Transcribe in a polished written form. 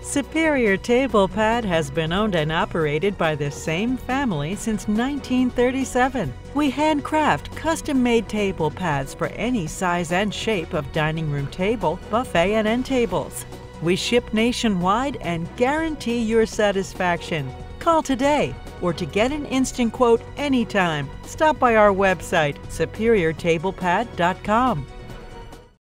Superior Table Pad has been owned and operated by the same family since 1937. We handcraft custom-made table pads for any size and shape of dining room table, buffet, and end tables. We ship nationwide and guarantee your satisfaction. Call today, or to get an instant quote anytime, stop by our website, superiortablepad.com.